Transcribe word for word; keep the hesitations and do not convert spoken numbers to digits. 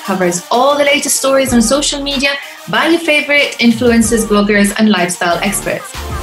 covers all the latest stories on social media by your favorite influencers, bloggers, and lifestyle experts.